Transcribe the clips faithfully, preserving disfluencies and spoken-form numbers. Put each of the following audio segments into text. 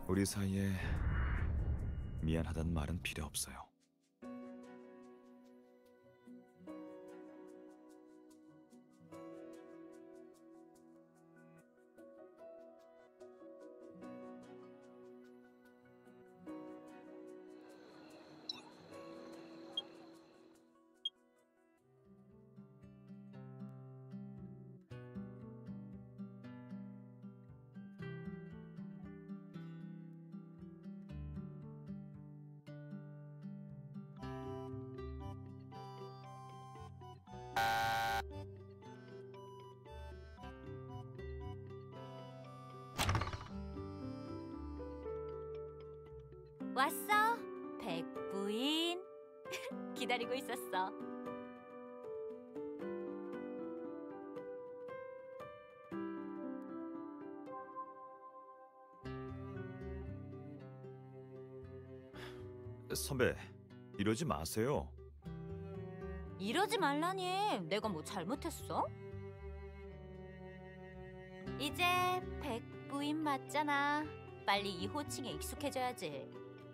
우리 사이에 미안하다는 말은 필요 없어요. 왔어, 백부인. 기다리고 있었어. 선배, 이러지 마세요. 이러지 말라니. 내가 뭐 잘못했어? 이제 백부인 맞잖아. 빨리 이 호칭에 익숙해져야지.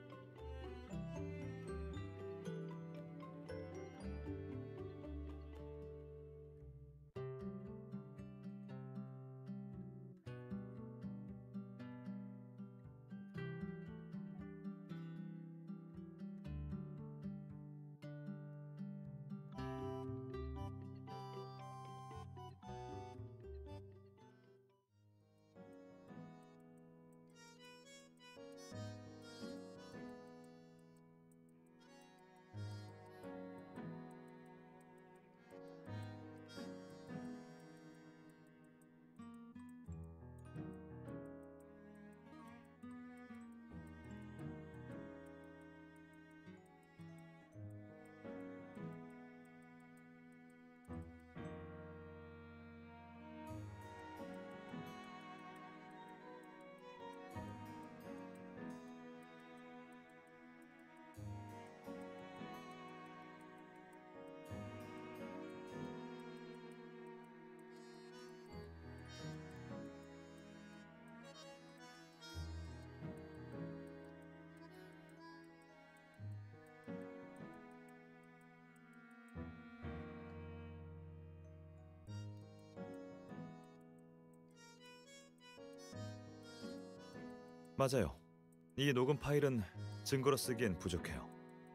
맞아요. 이 녹음 파일은 증거로 쓰기엔 부족해요.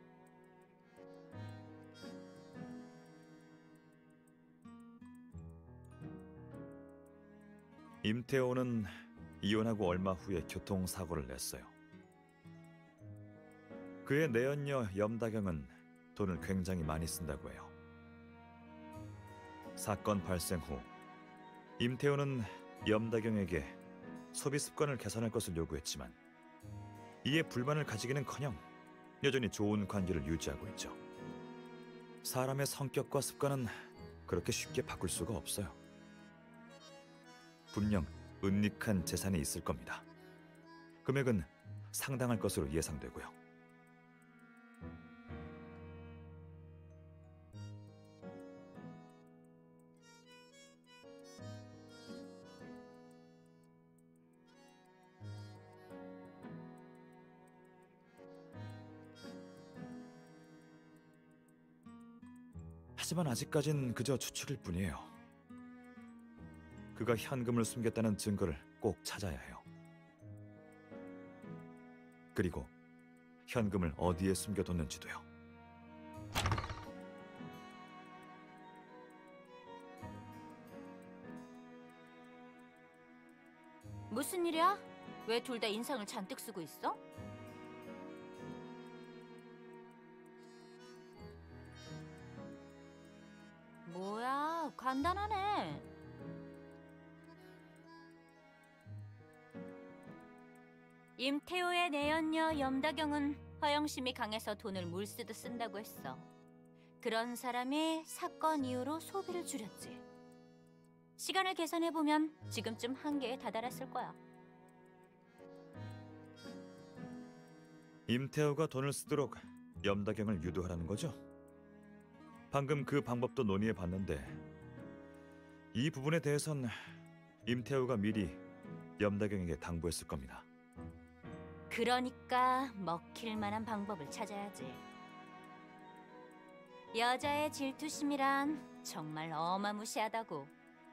임태호는 이혼하고 얼마 후에 교통사고를 냈어요. 그의 내연녀 염다경은 돈을 굉장히 많이 쓴다고 해요. 사건 발생 후 임태호는 염다경에게 소비 습관을 개선할 것을 요구했지만 이에 불만을 가지기는커녕 여전히 좋은 관계를 유지하고 있죠. 사람의 성격과 습관은 그렇게 쉽게 바꿀 수가 없어요. 분명 은닉한 재산이 있을 겁니다. 금액은 상당할 것으로 예상되고요. 하지만 아직까진 그저 추측일 뿐이에요. 그가 현금을 숨겼다는 증거를 꼭 찾아야 해요. 그리고 현금을 어디에 숨겨뒀는지도요. 무슨 일이야? 왜 둘 다 인상을 잔뜩 쓰고 있어? 뭐야, 간단하네. 임태호의 내연녀 염다경은 허영심이 강해서 돈을 물쓰듯 쓴다고 했어. 그런 사람이 사건 이후로 소비를 줄였지. 시간을 계산해보면 지금쯤 한계에 다다랐을 거야. 임태호가 돈을 쓰도록 염다경을 유도하라는 거죠? 방금 그 방법도 논의해봤는데 이 부분에 대해선 임태호가 미리 염다경에게 당부했을 겁니다. 그러니까 먹힐 만한 방법을 찾아야지. 여자의 질투심이란 정말 어마무시하다고.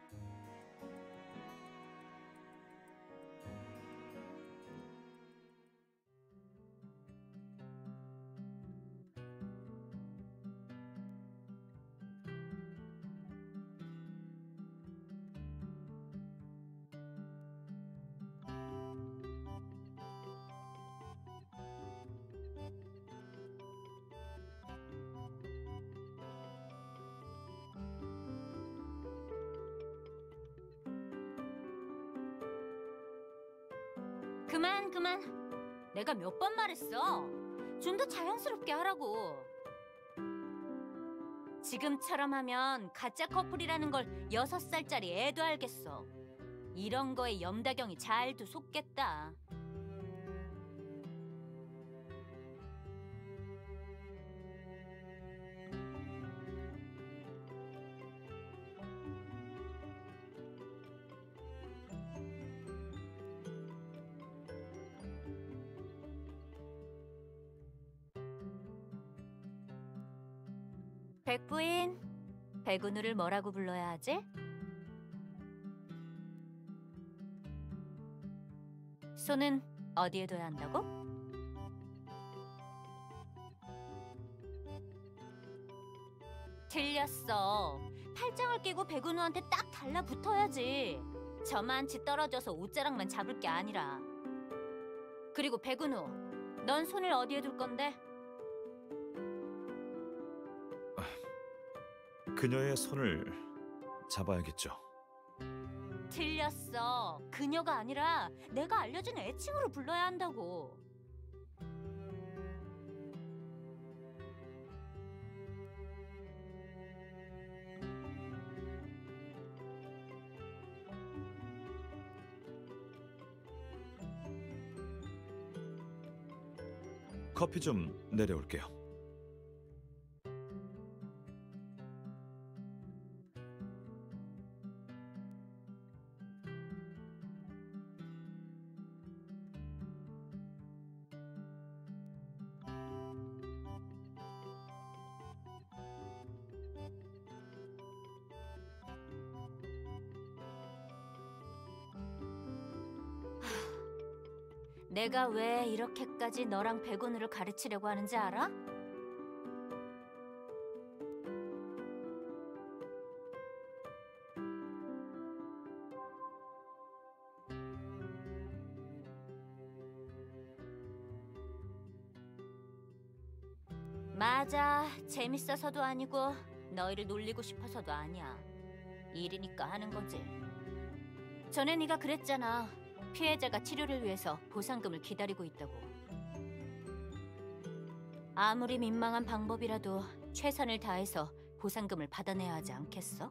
그만 그만. 내가 몇 번 말했어. 좀 더 자연스럽게 하라고. 지금처럼 하면 가짜 커플이라는 걸 여섯 살짜리 애도 알겠어. 이런 거에 염다경이 잘도 속겠다. 백부인, 백은우를 뭐라고 불러야 하지? 손은 어디에 둬야 한다고? 틀렸어. 팔짱을 끼고 백은우한테 딱 달라붙어야지. 저만치 떨어져서 옷자락만 잡을 게 아니라. 그리고 백은우, 넌 손을 어디에 둘 건데? 그녀의 손을 잡아야겠죠. 틀렸어. 그녀가 아니라 내가 알려준 애칭으로 불러야 한다고. 커피 좀 내려올게요. 내가 왜 이렇게까지 너랑 백은우를 가르치려고 하는지 알아? 맞아. 재밌어서도 아니고 너희를 놀리고 싶어서도 아니야. 일이니까 하는 거지. 전에 네가 그랬잖아. 피해자가 치료를 위해서 보상금을 기다리고 있다고. 아무리 민망한 방법이라도 최선을 다해서 보상금을 받아내야 하지 않겠어?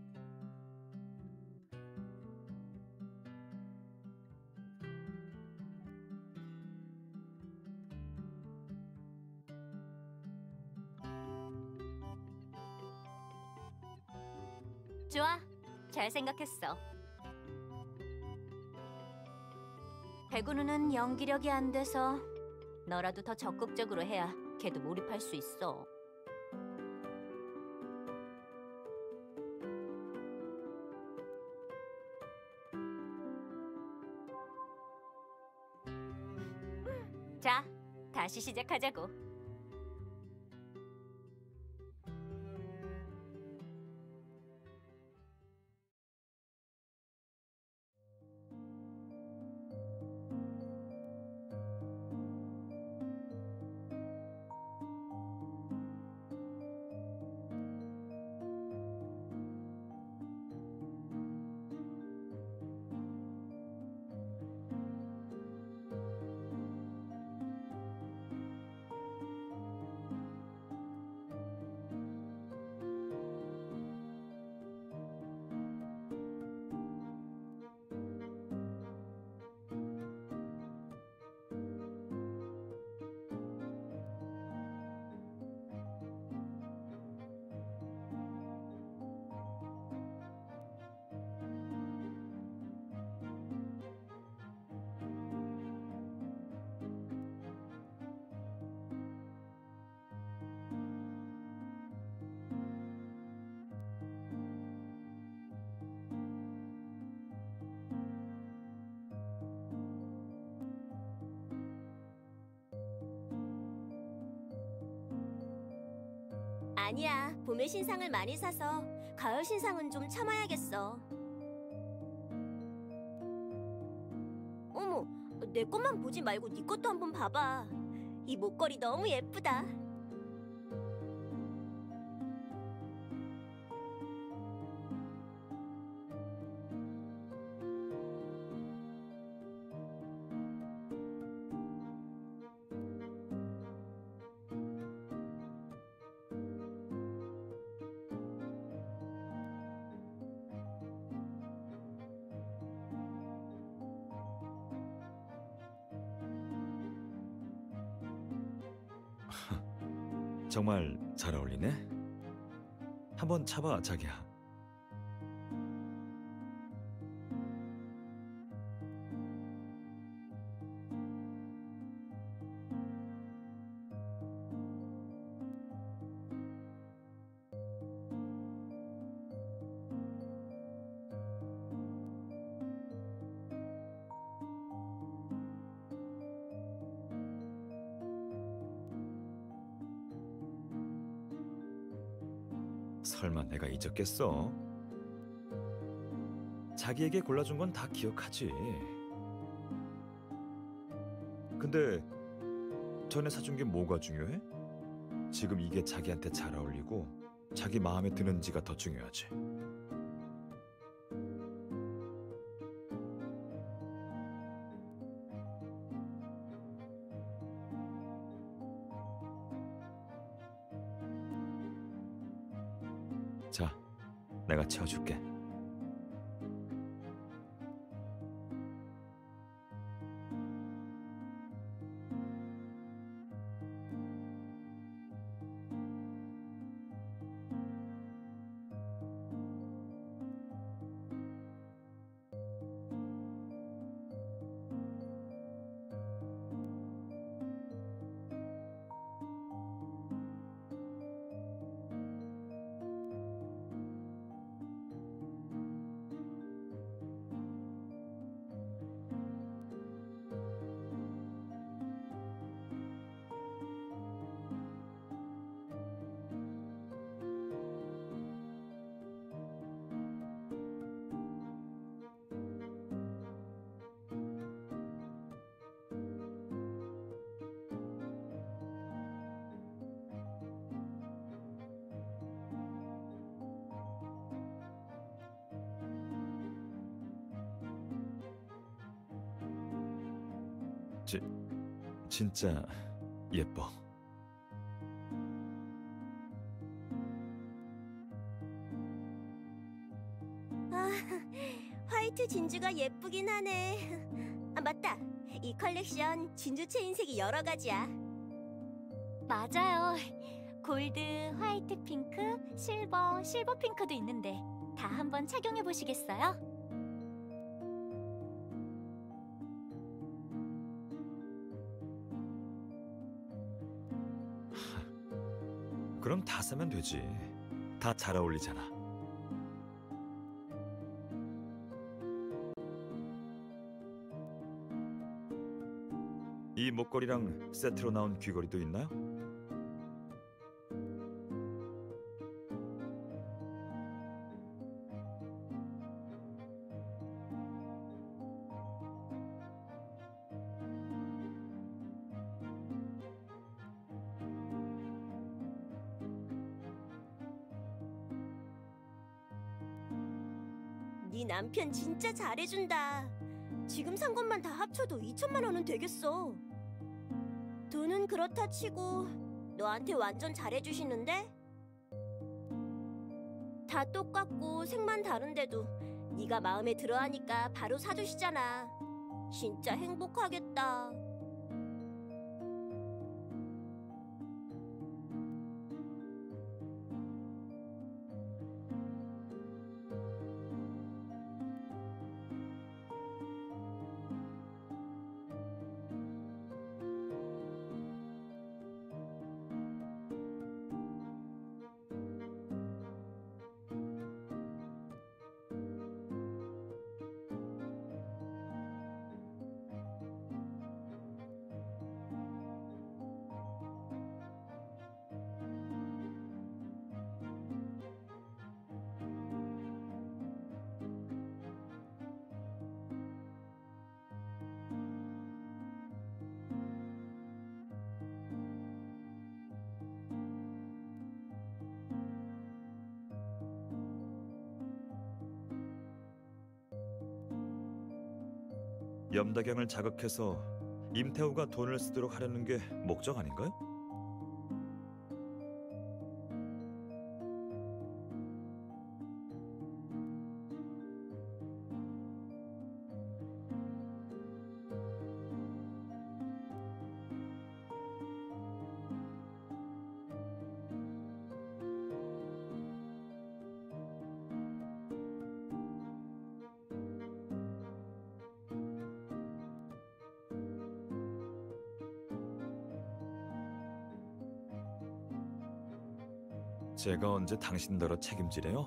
좋아. 잘 생각했어. 백은우는 연기력이 안 돼서 너라도 더 적극적으로 해야 걔도 몰입할 수 있어. 자, 다시 시작하자고. 아니야. 봄의 신상을 많이 사서 가을 신상은 좀 참아야겠어. 어머, 내 것만 보지 말고 네 것도 한번 봐봐. 이 목걸이 너무 예쁘다. 정말 잘 어울리네. 한번 차봐, 자기야. 설마 내가 잊었겠어? 자기에게 골라준 건 다 기억하지. 근데 전에 사준 게 뭐가 중요해? 지금 이게 자기한테 잘 어울리고 자기 마음에 드는지가 더 중요하지. 자, 내가 채워줄게. 지, 진짜 예뻐. 아, 화이트 진주가 예쁘긴 하네. 아, 맞다. 이 컬렉션 진주 체인색이 여러 가지야. 맞아요. 골드, 화이트 핑크, 실버, 실버 핑크도 있는데 다 한번 착용해 보시겠어요? 그럼 다 사면 되지. 다 잘 어울리잖아. 이 목걸이랑 세트로 나온 귀걸이도 있나요? 네 남편 진짜 잘해준다. 지금 산 것만 다 합쳐도 이천만 원은 되겠어. 돈은 그렇다 치고 너한테 완전 잘해주시는데? 다 똑같고 색만 다른데도 네가 마음에 들어하니까 바로 사주시잖아. 진짜 행복하겠다. 염다경을 자극해서 임태호가 돈을 쓰도록 하려는 게 목적 아닌가요? 제가 언제 당신더러 책임지래요?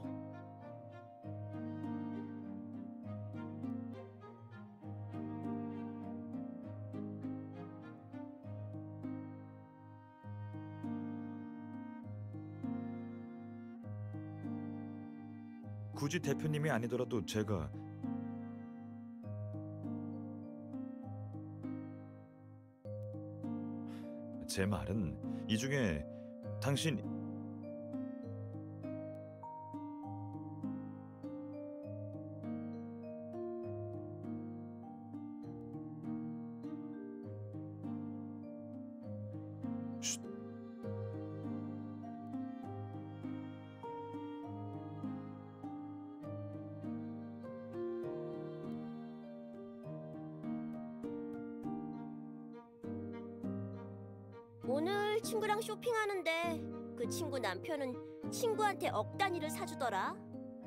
굳이 대표님이 아니더라도 제가 제 말은 이 중에 당신 쉿. 오늘 친구랑 쇼핑하는데 그 친구 남편은 친구한테 억 단위를 사주더라.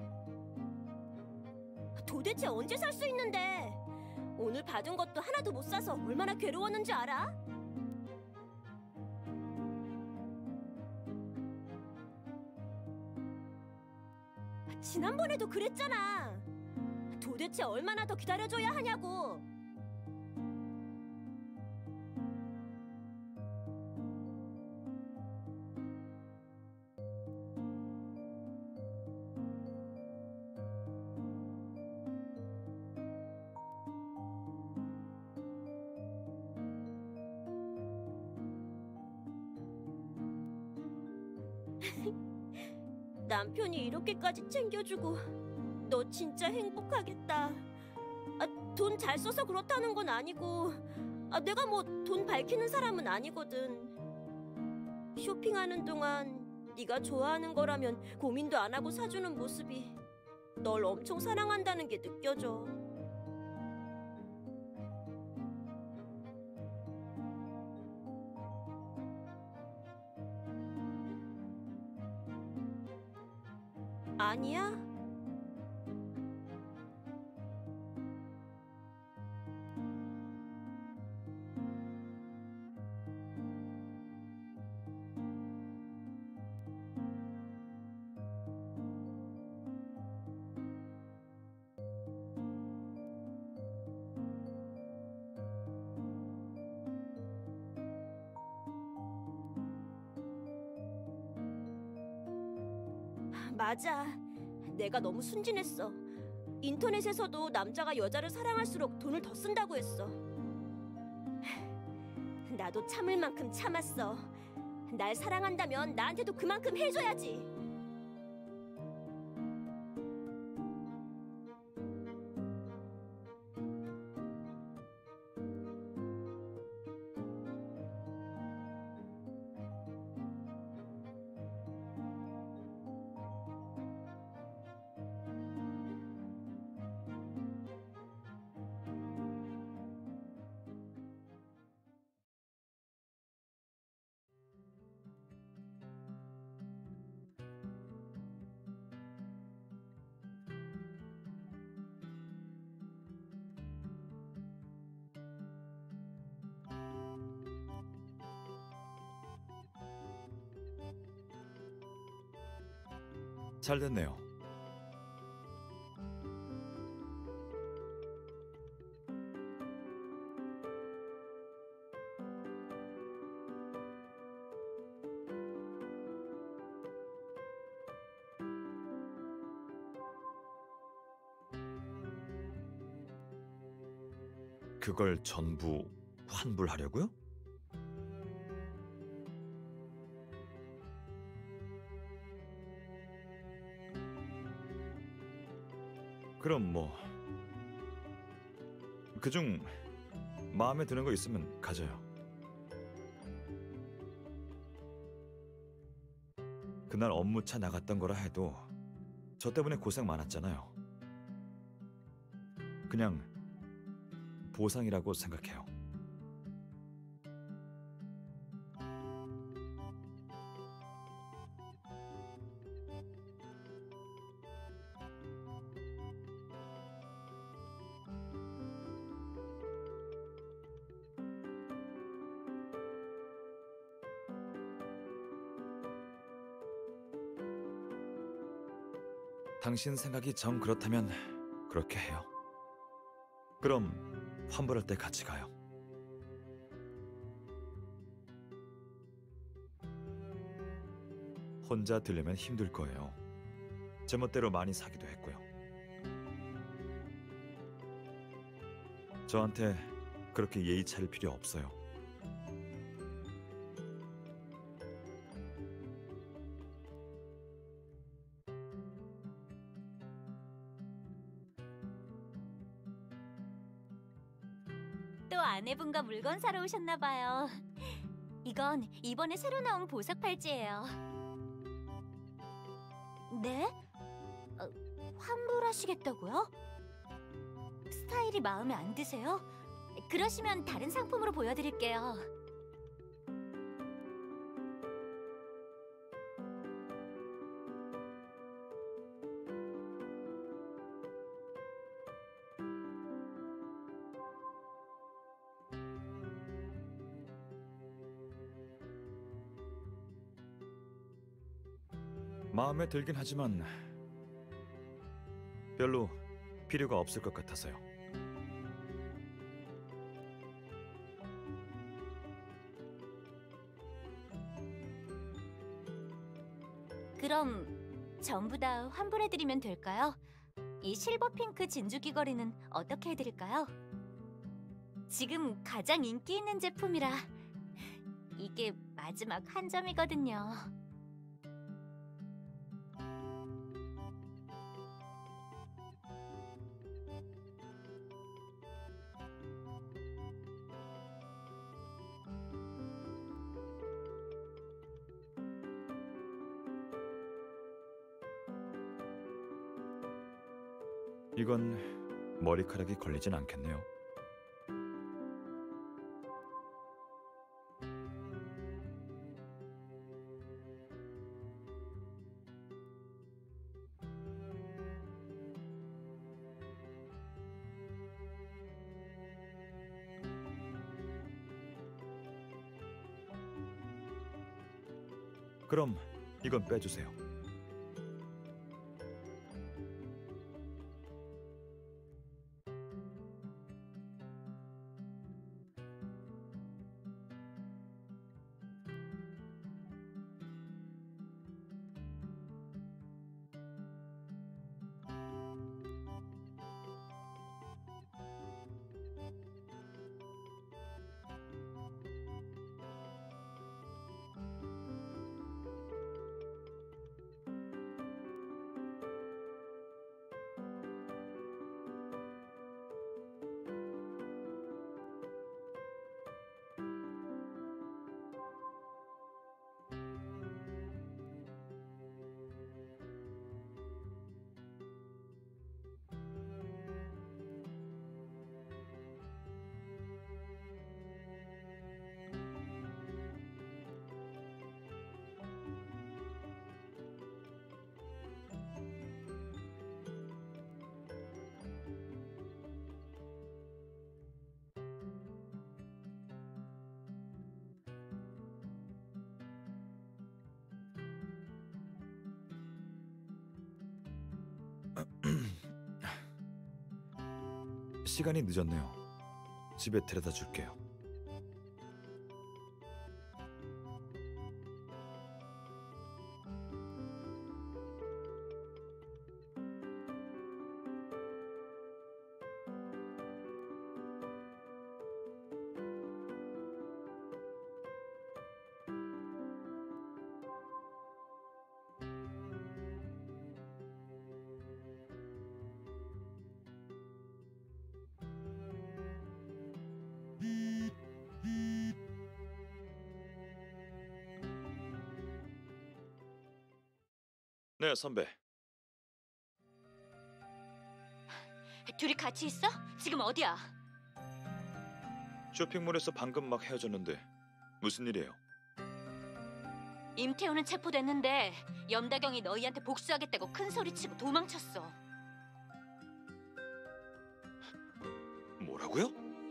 도대체 언제 살 수 있는데? 오늘 받은 것도 하나도 못 사서 얼마나 괴로웠는지 알아? 지난번에도 그랬잖아. 도대체 얼마나 더 기다려줘야 하냐고. 남편이 이렇게까지 챙겨주고 너 진짜 행복하겠다. 아, 돈 잘 써서 그렇다는 건 아니고 아, 내가 뭐 돈 밝히는 사람은 아니거든. 쇼핑하는 동안 네가 좋아하는 거라면 고민도 안 하고 사주는 모습이 널 엄청 사랑한다는 게 느껴져. 아니야? 맞아. 내가 너무 순진했어. 인터넷에서도 남자가 여자를 사랑할수록 돈을 더 쓴다고 했어. 나도 참을 만큼 참았어. 날 사랑한다면 나한테도 그만큼 해줘야지. 잘 됐네요. 그걸 전부 환불하려고요? 그럼 뭐 그중 마음에 드는 거 있으면 가져요. 그날 업무차 나갔던 거라 해도 저 때문에 고생 많았잖아요. 그냥 보상이라고 생각해요. 당신 생각이 정 그렇다면 그렇게 해요. 그럼 환불할 때 같이 가요. 혼자 들려면 힘들 거예요. 제멋대로 많이 사기도 했고요. 저한테 그렇게 예의 차릴 필요 없어요. 또 아내분과 물건 사러 오셨나 봐요. 이건 이번에 새로 나온 보석 팔찌예요. 네? 어, 환불하시겠다고요? 스타일이 마음에 안 드세요? 그러시면 다른 상품으로 보여드릴게요. 마음에 들긴 하지만 별로 필요가 없을 것 같아서요. 그럼 전부 다 환불해드리면 될까요? 이 실버 핑크 진주 귀걸이는 어떻게 해드릴까요? 지금 가장 인기 있는 제품이라 이게 마지막 한 점이거든요. 이건 머리카락이 걸리진 않겠네요. 그럼 이건 빼주세요. 시간이 늦었네요. 집에 데려다 줄게요. 네, 선배. 둘이 같이 있어? 지금 어디야? 쇼핑몰에서 방금 막 헤어졌는데 무슨 일이에요? 임태호는 체포됐는데 염다경이 너희한테 복수하겠다고 큰 소리치고 도망쳤어. 뭐라고요?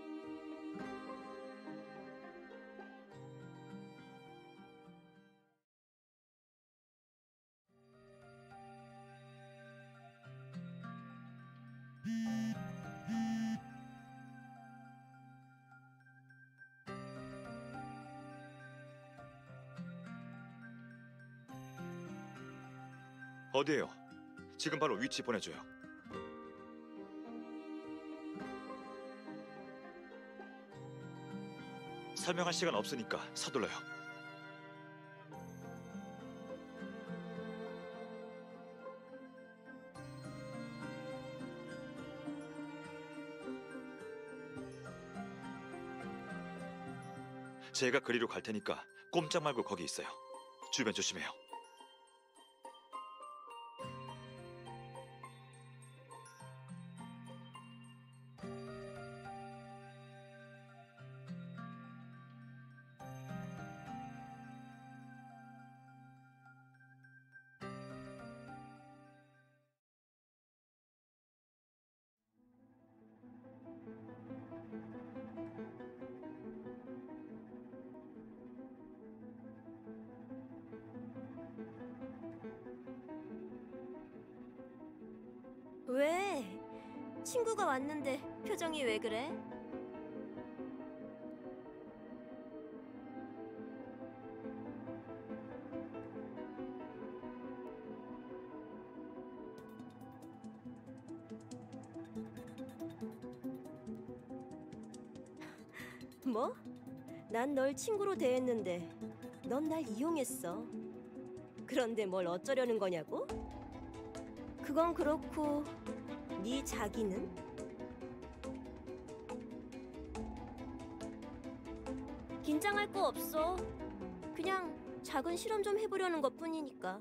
어디에요? 지금 바로 위치 보내줘요. 설명할 시간 없으니까 서둘러요. 제가 그리로 갈 테니까 꼼짝 말고 거기 있어요. 주변 조심해요. 왜? 친구가 왔는데 표정이 왜 그래? 뭐? 난 널 친구로 대했는데 넌 날 이용했어. 그런데 뭘 어쩌려는 거냐고? 그건 그렇고 네 자기는? 긴장할 거 없어. 그냥 작은 실험 좀 해보려는 것 뿐이니까.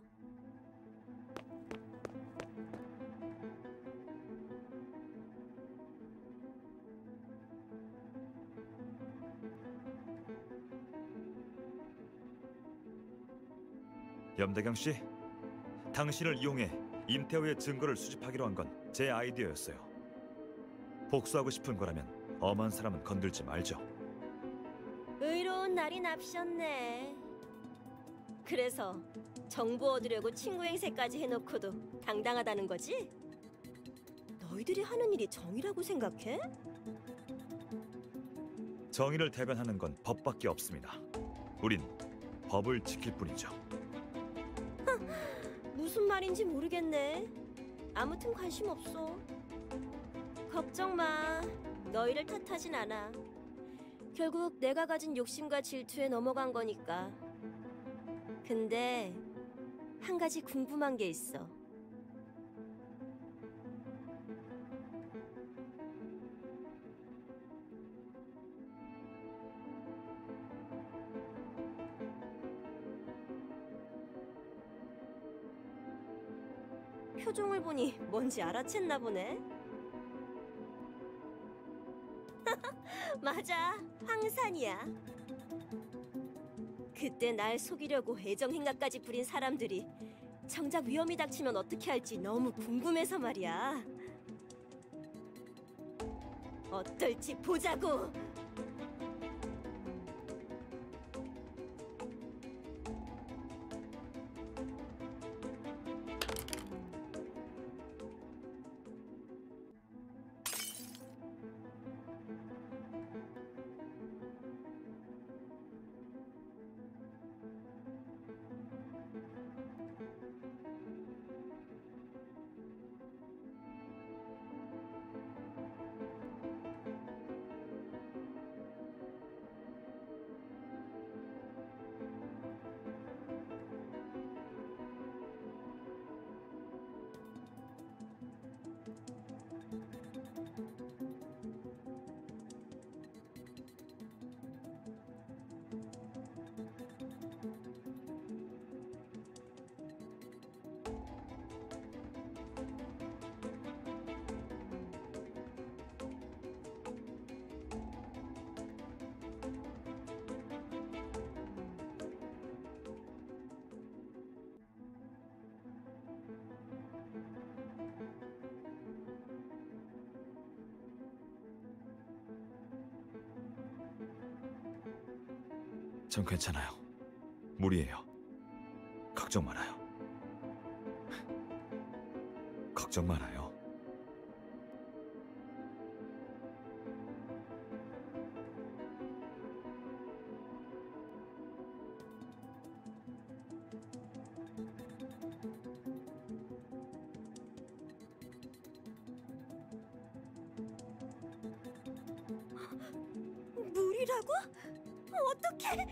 염대경 씨, 당신을 이용해 임태호의 증거를 수집하기로 한 건 제 아이디어였어요. 복수하고 싶은 거라면 엄한 사람은 건들지 말죠. 의로운 날이 납셨네. 그래서 정보 얻으려고 친구 행세까지 해놓고도 당당하다는 거지? 너희들이 하는 일이 정의라고 생각해? 정의를 대변하는 건 법밖에 없습니다. 우린 법을 지킬 뿐이죠. 무슨 말인지 모르겠네. 아무튼 관심 없어. 걱정 마. 너희를 탓하진 않아. 결국 내가 가진 욕심과 질투에 넘어간 거니까. 근데 한 가지 궁금한 게 있어. 표정을 보니 뭔지 알아챘나 보네. 맞아, 황산이야. 그때 날 속이려고 애정 행각까지 부린 사람들이 정작 위험이 닥치면 어떻게 할지 너무 궁금해서 말이야. 어떨지 보자고. 전 괜찮아요. 무리예요. 걱정 말아요. 걱정 말아요. 물이라고? 어떡해?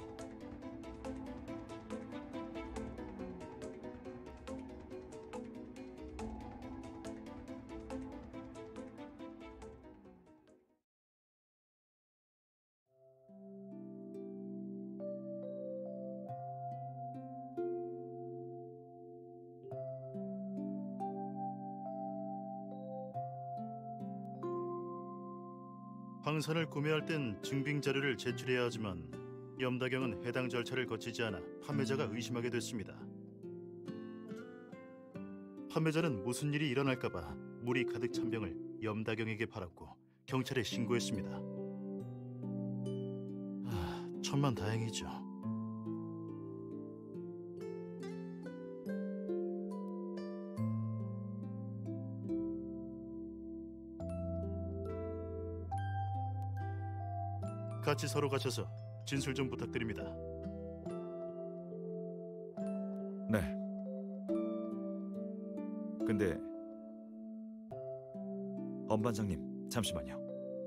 황산을 구매할 땐 증빙 자료를 제출해야 하지만 염다경은 해당 절차를 거치지 않아 판매자가 의심하게 됐습니다. 판매자는 무슨 일이 일어날까봐 물이 가득 찬 병을 염다경에게 팔았고 경찰에 신고했습니다. 아, 천만 다행이죠. 같이 서로 가셔서 진술 좀 부탁드립니다. 네. 근데 엄 반장님, 잠시만요.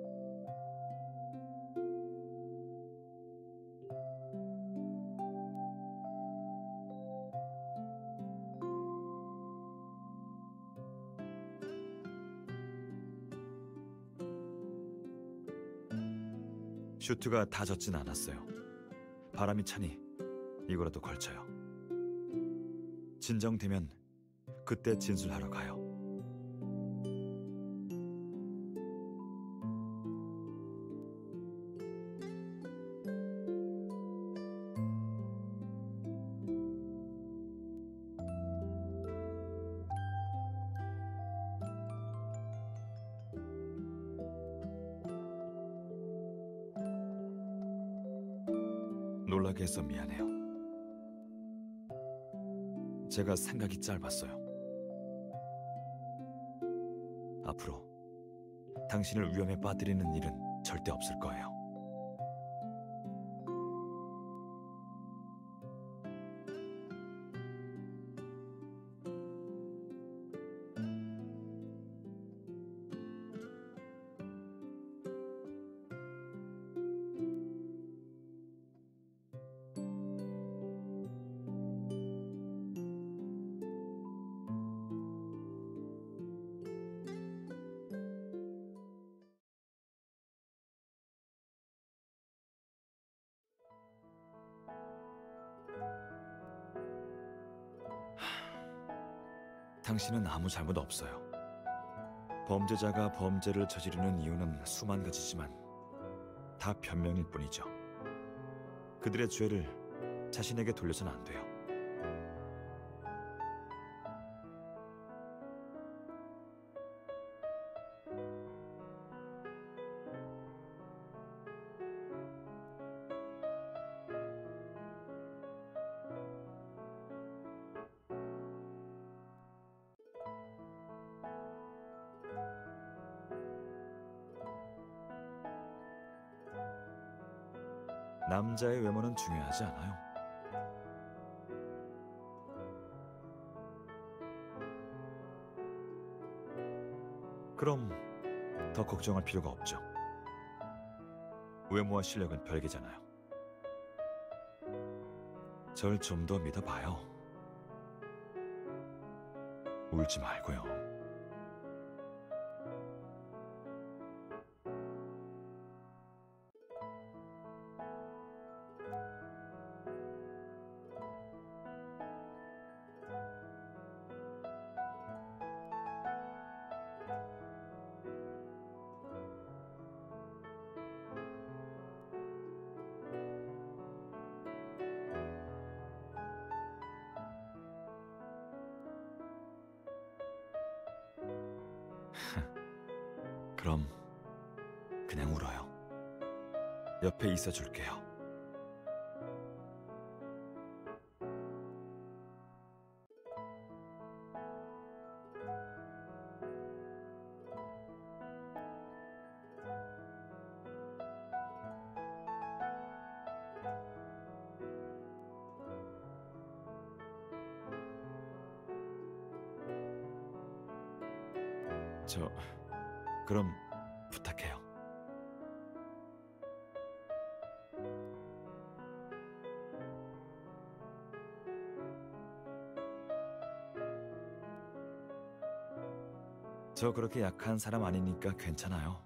슈트가 다 젖진 않았어요. 바람이 차니 이거라도 걸쳐요. 진정되면 그때 진술하러 가요. 놀라게 해서 미안해요. 제가 생각이 짧았어요. 앞으로 당신을 위험에 빠뜨리는 일은 절대 없을 거예요. 당신은 아무 잘못 없어요. 범죄자가 범죄를 저지르는 이유는 수만 가지지만 다 변명일 뿐이죠. 그들의 죄를 자신에게 돌려서는 안 돼요. 남자의 외모는 중요하지 않아요. 그럼 더 걱정할 필요가 없죠. 외모와 실력은 별개잖아요. 절 좀 더 믿어봐요. 울지 말고요. 그럼 그냥 울어요. 옆에 있어줄게요. 저 그럼 부탁해요. 저 그렇게 약한 사람 아니니까 괜찮아요.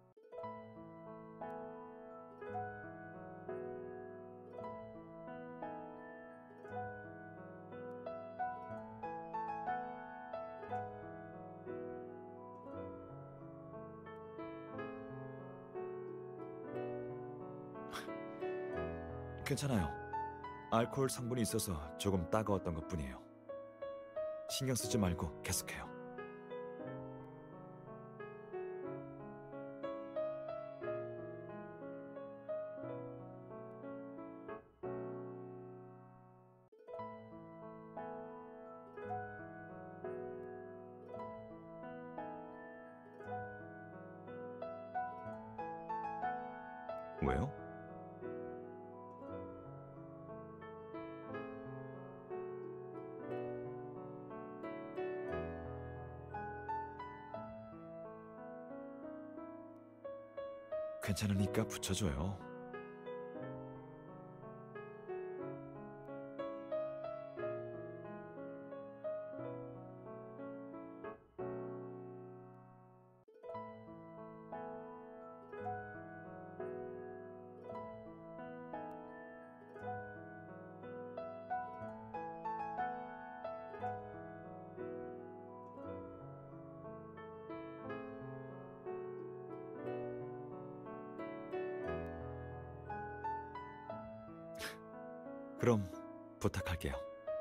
괜찮아요. 알코올 성분이 있어서 조금 따가웠던 것뿐이에요. 신경 쓰지 말고 계속해요. 왜요? 괜찮으니까 붙여줘요. 그럼 부탁할게요.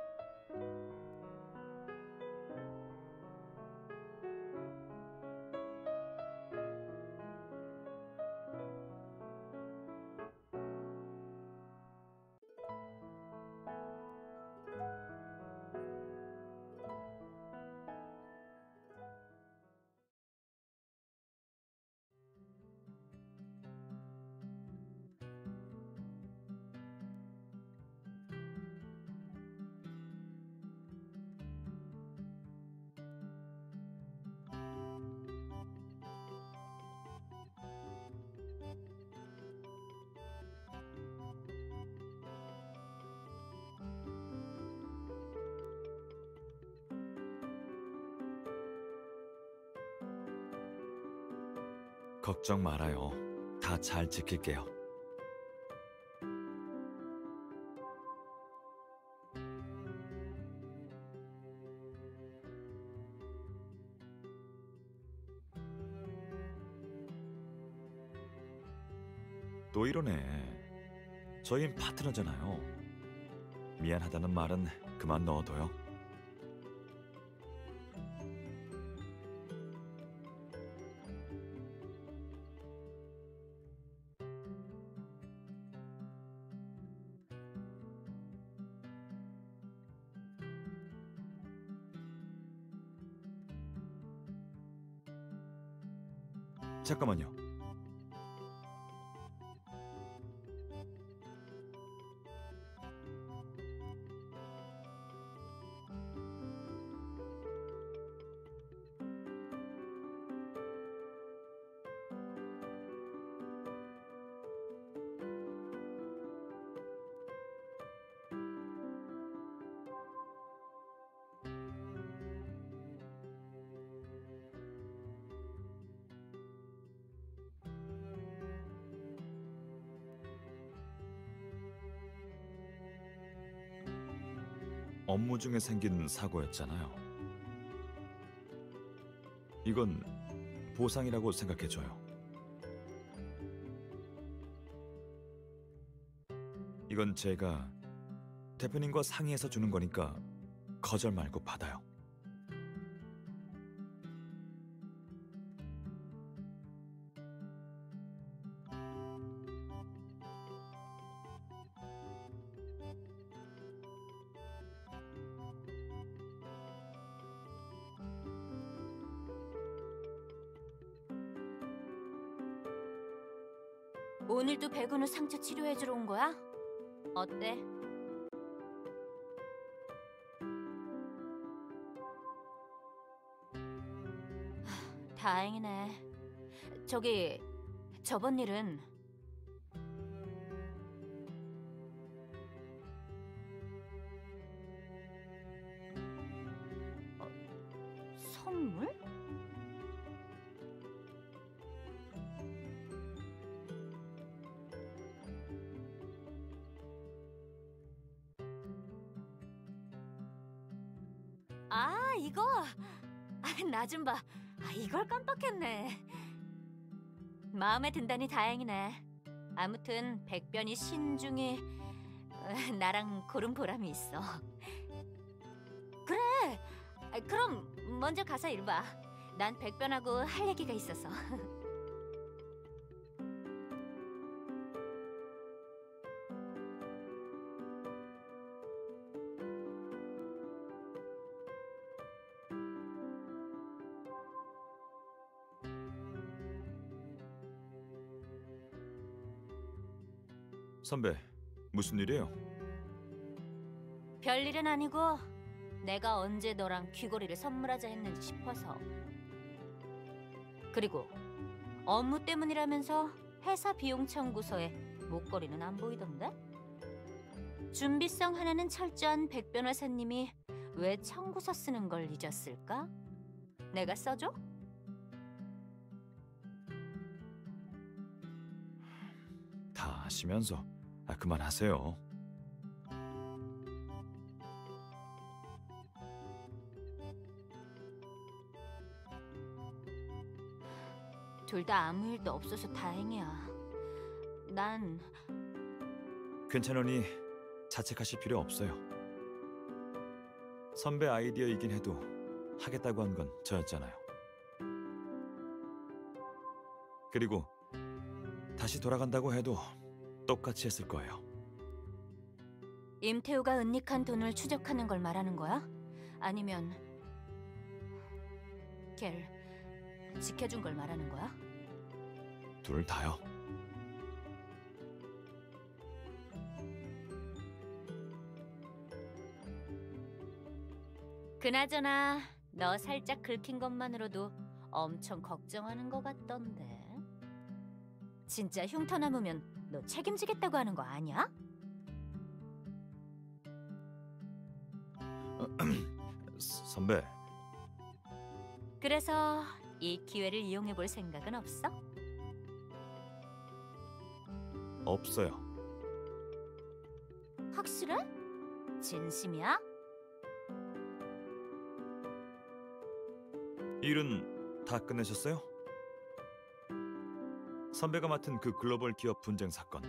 걱정 말아요. 다 잘 지킬게요. 또 이러네. 저희는 파트너잖아요. 미안하다는 말은 그만 넣어둬요. 잠깐만요. 업무 중에 생긴 사고였잖아요. 이건 보상이라고 생각해줘요. 이건 제가 대표님과 상의해서 주는 거니까 거절 말고 받아요. 오늘도 백은우 상처 치료해주러 온 거야? 어때? 다행이네. 저기, 저번 일은 어, 선물? 아, 이거. 아, 나 좀 봐. 아, 이걸 깜빡했네. 마음에 든다니 다행이네. 아무튼 백변이 신중히 어, 나랑 고른 보람이 있어. 그래. 아, 그럼 먼저 가서 읽어봐. 난 백변하고 할 얘기가 있어서. 선배, 무슨 일이에요? 별일은 아니고 내가 언제 너랑 귀걸이를 선물하자 했는지 싶어서. 그리고 업무 때문이라면서 회사 비용 청구서에 목걸이는 안 보이던데? 준비성 하나는 철저한 백 변호사님이 왜 청구서 쓰는 걸 잊었을까? 내가 써줘? 다 아시면서 아, 그만하세요. 둘 다 아무 일도 없어서 다행이야. 난 괜찮으니 자책하실 필요 없어요. 선배 아이디어이긴 해도 하겠다고 한 건 저였잖아요. 그리고 다시 돌아간다고 해도 똑같이 했을 거예요. 임태우가 은닉한 돈을 추적하는 걸 말하는 거야? 아니면 걔를 지켜준 걸 말하는 거야? 둘 다요. 그나저나 너 살짝 긁힌 것만으로도 엄청 걱정하는 것 같던데. 진짜 흉터 남으면 너 책임지겠다고 하는 거 아니야? 선배, 그래서 이 기회를 이용해 볼 생각은 없어? 없어요. 확실해? 진심이야? 일은 다 끝내셨어요? 선배가 맡은 그 글로벌 기업 분쟁 사건.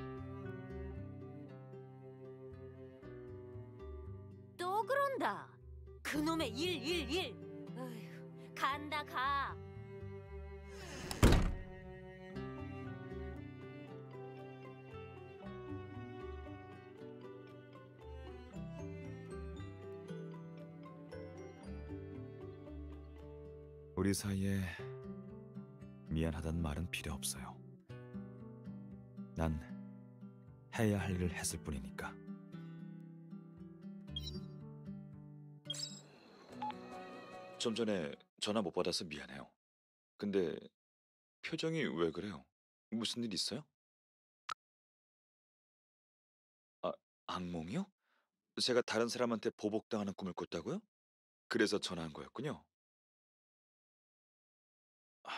또 그런다. 그놈의 일, 일, 일. 어휴, 간다 가. 우리 사이에 미안하다는 말은 필요 없어요. 난 해야 할 일을 했을 뿐이니까. 좀 전에 전화 못 받아서 미안해요. 근데 표정이 왜 그래요? 무슨 일 있어요? 아, 악몽이요? 제가 다른 사람한테 보복당하는 꿈을 꿨다고요? 그래서 전화한 거였군요. 아,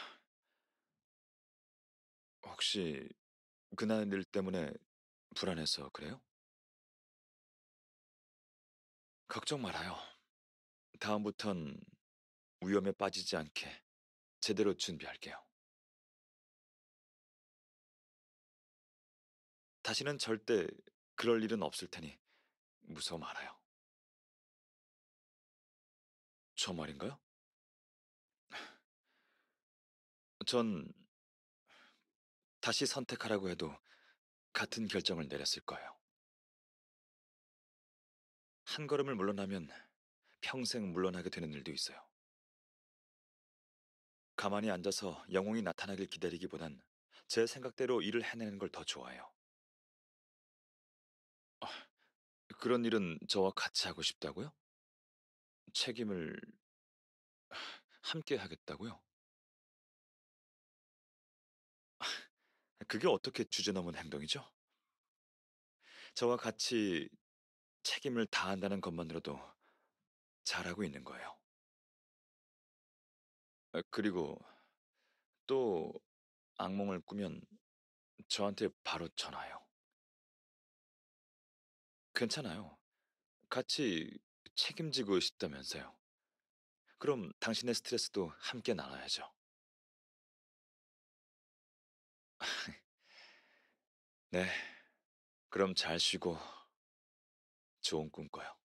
혹시 그날 일 때문에 불안해서 그래요? 걱정 말아요. 다음부턴 위험에 빠지지 않게 제대로 준비할게요. 다시는 절대 그럴 일은 없을 테니 무서워 말아요. 저 말인가요? 전 다시 선택하라고 해도 같은 결정을 내렸을 거예요. 한 걸음을 물러나면 평생 물러나게 되는 일도 있어요. 가만히 앉아서 영웅이 나타나길 기다리기보단 제 생각대로 일을 해내는 걸 더 좋아해요. 아, 그런 일은 저와 같이 하고 싶다고요? 책임을 함께 하겠다고요? 그게 어떻게 주제넘은 행동이죠? 저와 같이 책임을 다한다는 것만으로도 잘하고 있는 거예요. 아, 그리고 또 악몽을 꾸면 저한테 바로 전화해요. 괜찮아요. 같이 책임지고 싶다면서요. 그럼 당신의 스트레스도 함께 나눠야죠. 네, 그럼 잘 쉬고 좋은 꿈 꿔요.